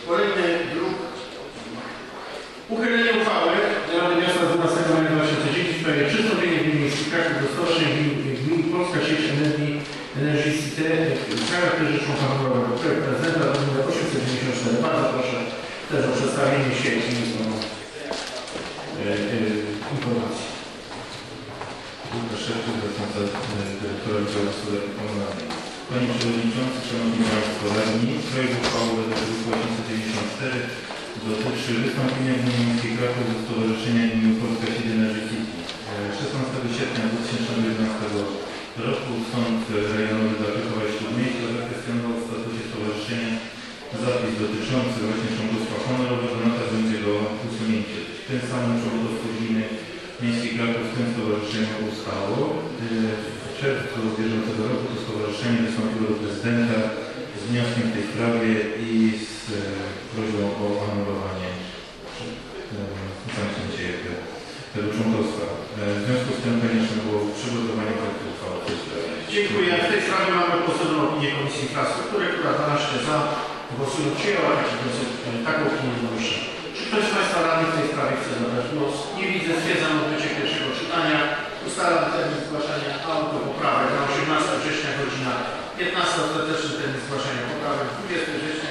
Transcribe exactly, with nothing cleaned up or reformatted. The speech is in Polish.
Kolejny druk. Uchylenie uchwały Rady Miasta z dwunastego maja dwa tysiące dziesiątego w sprawie przystąpienia gmin miejskich Kraków do stowarzyszeń gmin Polska Sieć Energii Energy City w charakterze członka honorowego. Projekt prezydenta numer osiemset dziewięćdziesiąt cztery. Bardzo proszę też o przedstawienie sieci i informacji. Szefie zastępca dyrektora Wydziału Gospodarki Komunalnej. Panie Przewodniczący, Szanowni Państwo Radni, projekt uchwały druku osiemset dziewięćdziesiąt cztery dotyczy wystąpienia Gminy Miejskiej Kraków do Stowarzyszenia Gmin Polska Sieć Energy City. szesnastego sierpnia dwa tysiące jedenastego roku Sąd Rejonowy Zakrzykowa-Śródmieścia zakwestionował w statucie stowarzyszenia zapis dotyczący właśnie członkostwa honorowego, nakaz będzie go usunięcie. Tym samym członkostwo Gminy Miejskiej Kraków w tym stowarzyszeniu ustało. W czerwcu bieżącego roku to stowarzyszenie wystąpiło do prezydenta z wnioskiem w tej sprawie i z prośbą o anulowanie zamknięcie tego członkostwa. W związku z tym konieczne było przygotowanie projektu uchwały w tej sprawie. Dziękuję. W tej sprawie mamy pozytywną opinię Komisji Infrastruktury, która dwanaście za głosują przyjęła, taką opinię wnoszę. Czy ktoś z Państwa radnych w tej sprawie chce zabrać głos? Nie widzę. Stwierdzam odbycie pierwszego czytania. Ustalam termin zgłaszania autopoprawek na osiemnastego września godzina piętnasta. Ostateczny termin zgłaszania poprawek dwudziestego września